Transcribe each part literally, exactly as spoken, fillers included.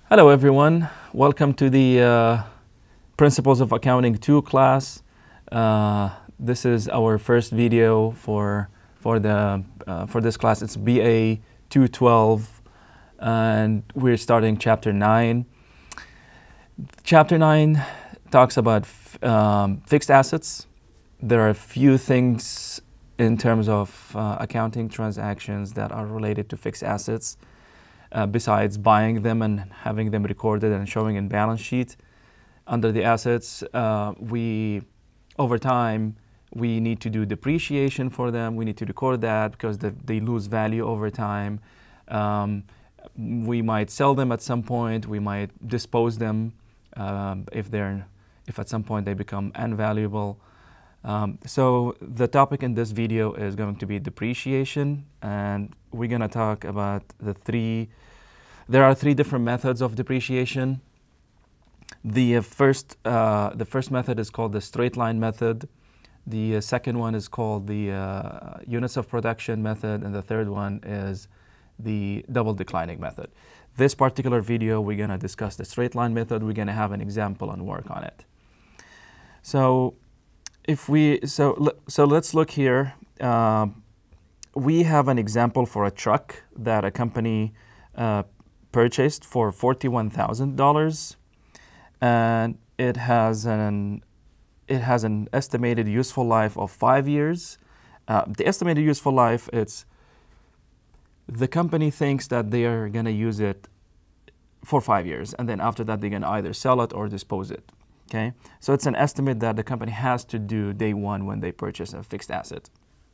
Hello everyone, welcome to the uh, Principles of Accounting two class. Uh, this is our first video for for the uh, for this class. It's B A two twelve and we're starting chapter nine. Chapter nine talks about f um, fixed assets. There are a few things in terms of uh, accounting transactions that are related to fixed assets. Uh, besides buying them and having them recorded and showing in balance sheet under the assets, uh, we, over time, we need to do depreciation for them. We need to record that because the, they lose value over time. Um, we might sell them at some point. We might dispose them um, if they're, if at some point they become unvaluable. Um, so the topic in this video is going to be depreciation, and we're going to talk about the three, there are three different methods of depreciation. The uh, first, uh, the first method is called the straight line method. The uh, second one is called the uh, units of production method, and the third one is the double declining method. This particular video, we're going to discuss the straight line method. We're going to have an example and work on it. So If we, so, so let's look here. Uh, we have an example for a truck that a company uh, purchased for forty-one thousand dollars, and it has an, it has an estimated useful life of five years. Uh, the estimated useful life, it's, the company thinks that they are gonna use it for five years, and then after that they're gonna either sell it or dispose it. Okay, so it's an estimate that the company has to do day one when they purchase a fixed asset.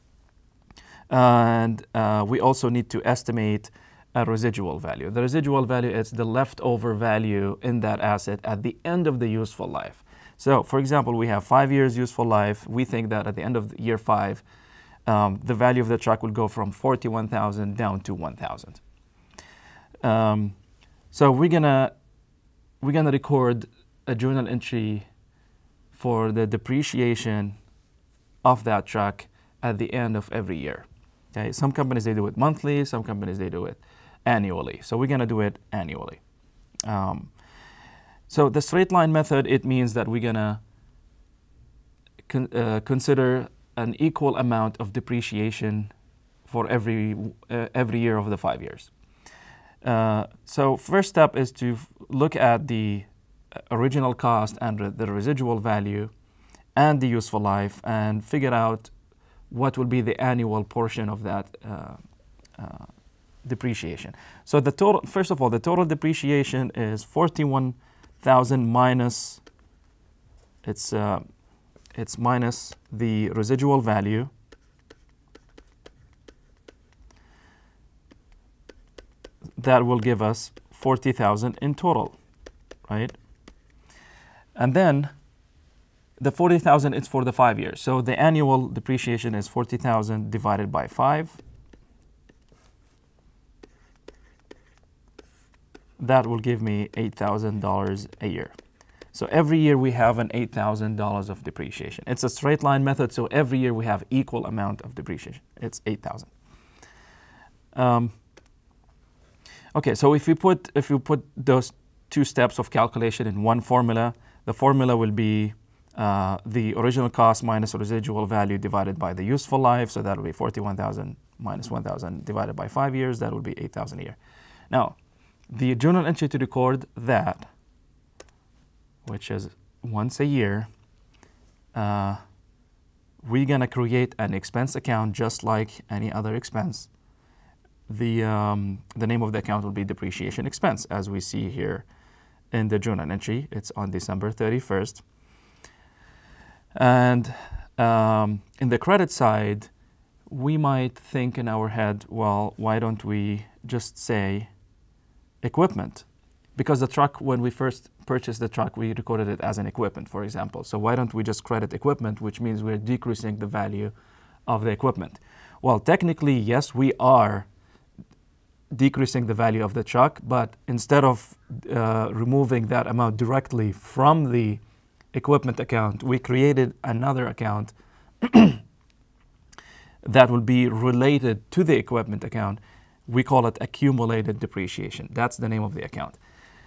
And uh, we also need to estimate a residual value. The residual value is the leftover value in that asset at the end of the useful life. So for example, we have five years useful life. We think that at the end of year five, um, the value of the truck will go from forty-one thousand down to one thousand. Um, so we're gonna, we're gonna record a journal entry for the depreciation of that truck at the end of every year. Okay, some companies they do it monthly, some companies they do it annually. So we're gonna do it annually. Um, so the straight line method, it means that we're gonna con uh, consider an equal amount of depreciation for every uh, every year of the five years. Uh, so first step is to look at the original cost and the residual value and the useful life and figure out what will be the annual portion of that uh, uh, depreciation. So the total, first of all, the total depreciation is forty-one thousand minus, it's, uh, it's minus the residual value. That will give us forty thousand in total, right? And then the forty thousand is for the five years. So the annual depreciation is forty thousand divided by five. That will give me eight thousand dollars a year. So every year we have an eight thousand dollars of depreciation. It's a straight line method, so every year we have equal amount of depreciation. It's eight thousand. Um, okay, so if we put if we put those two steps of calculation in one formula, the formula will be uh, the original cost minus residual value divided by the useful life. So that will be forty-one thousand minus one thousand divided by five years. That will be eight thousand a year. Now, the journal entry to record that, which is once a year, uh, we're going to create an expense account just like any other expense. The, um, the name of the account will be depreciation expense, as we see here in the journal entry. It's on December thirty-first. And um, in the credit side, we might think in our head, well, why don't we just say equipment? Because the truck, when we first purchased the truck, we recorded it as an equipment, for example. So why don't we just credit equipment, which means we're decreasing the value of the equipment? Well, technically, yes, we are decreasing the value of the truck, but instead of uh, removing that amount directly from the equipment account, we created another account that will be related to the equipment account. We call it accumulated depreciation. That's the name of the account.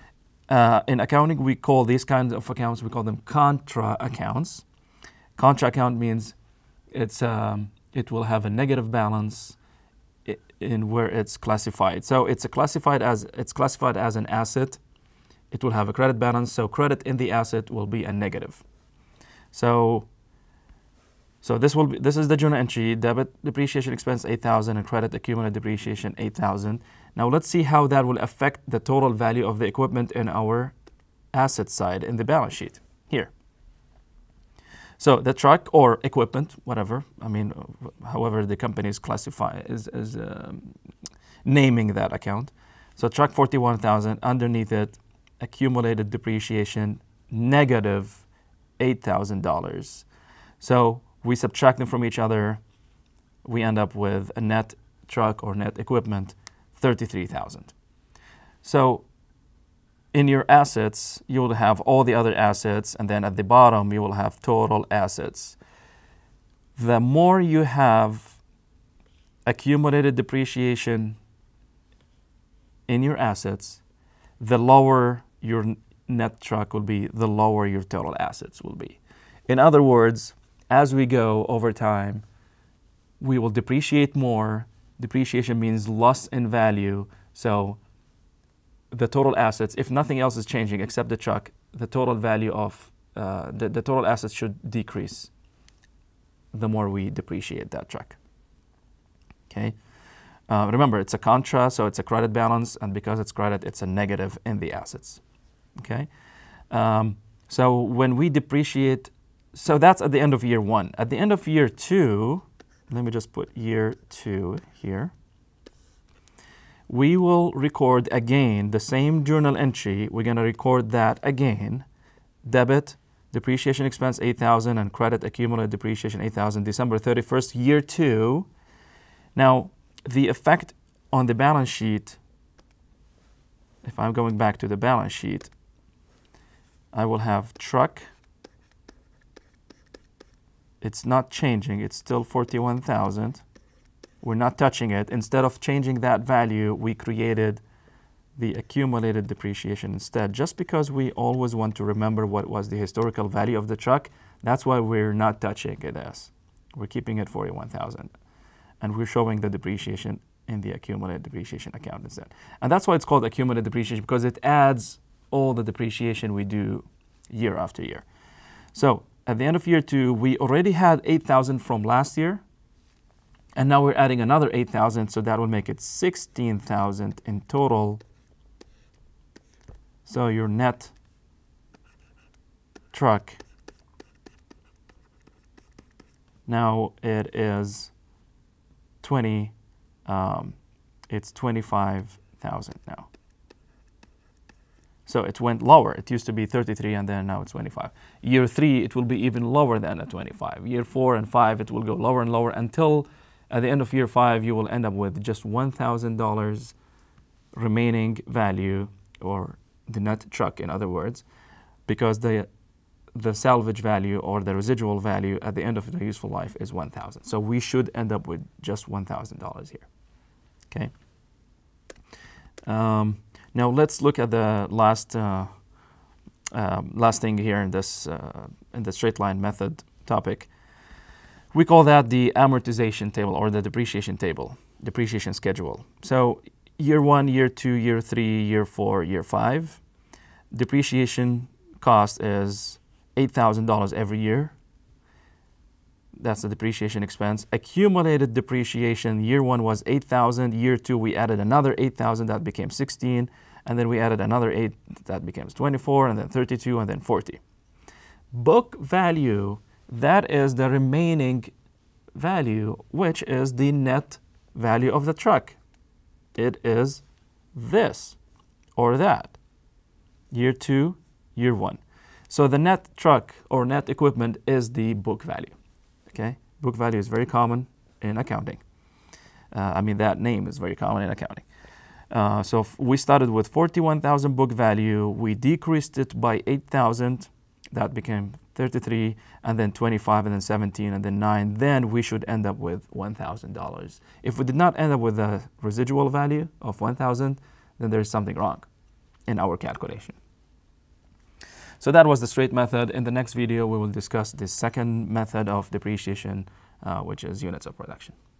Uh, in accounting, we call these kinds of accounts, we call them contra accounts. Contra account means it's, um, it will have a negative balance in where it's classified. So it's a classified as, it's classified as an asset. It will have a credit balance, so credit in the asset will be a negative. So, so this will be, this is the journal entry, debit depreciation expense eight thousand and credit accumulated depreciation eight thousand. Now let's see how that will affect the total value of the equipment in our asset side in the balance sheet here. So the truck or equipment, whatever, I mean, however the company is classify is, is um, naming that account. So truck forty-one thousand, underneath it, accumulated depreciation negative eight thousand dollars. So we subtract them from each other, we end up with a net truck or net equipment thirty-three thousand. So in your assets, you will have all the other assets, and then at the bottom, you will have total assets. The more you have accumulated depreciation in your assets, the lower your net truck will be, the lower your total assets will be. In other words, as we go over time, we will depreciate more. Depreciation means loss in value. So the total assets, if nothing else is changing except the truck, the total value of, uh, the, the total assets should decrease the more we depreciate that truck. Okay. Uh, remember, it's a contra, so it's a credit balance, and because it's credit, it's a negative in the assets. Okay. Um, so when we depreciate, so that's at the end of year one. At the end of year two, let me just put year two here. We will record again the same journal entry. We're going to record that again. Debit depreciation expense eight thousand and credit accumulated depreciation eight thousand, December thirty-first, year two. Now, the effect on the balance sheet, if I'm going back to the balance sheet, I will have truck. It's not changing. It's still forty-one thousand. We're not touching it. Instead of changing that value, we created the accumulated depreciation instead, just because we always want to remember what was the historical value of the truck. That's why we're not touching it as. We're keeping it forty-one thousand. And we're showing the depreciation in the accumulated depreciation account instead. And that's why it's called accumulated depreciation, because it adds all the depreciation we do year after year. So at the end of year two, we already had eight thousand from last year. And now we're adding another eight thousand, so that will make it sixteen thousand in total. So your net truck, now it is twenty, um, it's twenty-five thousand now. So it went lower. It used to be thirty-three, and then now it's twenty-five. Year three, it will be even lower than a twenty-five. Year four and five, it will go lower and lower until at the end of year five, you will end up with just one thousand dollars remaining value, or the net truck, in other words, because the the salvage value or the residual value at the end of the useful life is one thousand dollars. So we should end up with just one thousand dollars here. Okay. Um, now let's look at the last uh, uh, last thing here in this uh, in the straight line method topic. We call that the amortization table, or the depreciation table, depreciation schedule. So year one, year two, year three, year four, year five, depreciation cost is eight thousand dollars every year. That's the depreciation expense. Accumulated depreciation, year one was eight thousand dollars, year two we added another eight thousand dollars, that became sixteen, and then we added another eight, that becomes twenty-four, and then thirty-two, and then forty. Book value, that is the remaining value, which is the net value of the truck. It is this or that. Year two, year one. So the net truck or net equipment is the book value. Okay? Book value is very common in accounting. Uh, I mean, that name is very common in accounting. Uh, so if we started with forty-one thousand book value. We decreased it by eight thousand. That became thirty-three, and then twenty-five, and then seventeen, and then nine. Then we should end up with one thousand dollars. If we did not end up with a residual value of one thousand dollars, then there's something wrong in our calculation. So that was the straight method. In the next video, we will discuss the second method of depreciation, uh, which is units of production.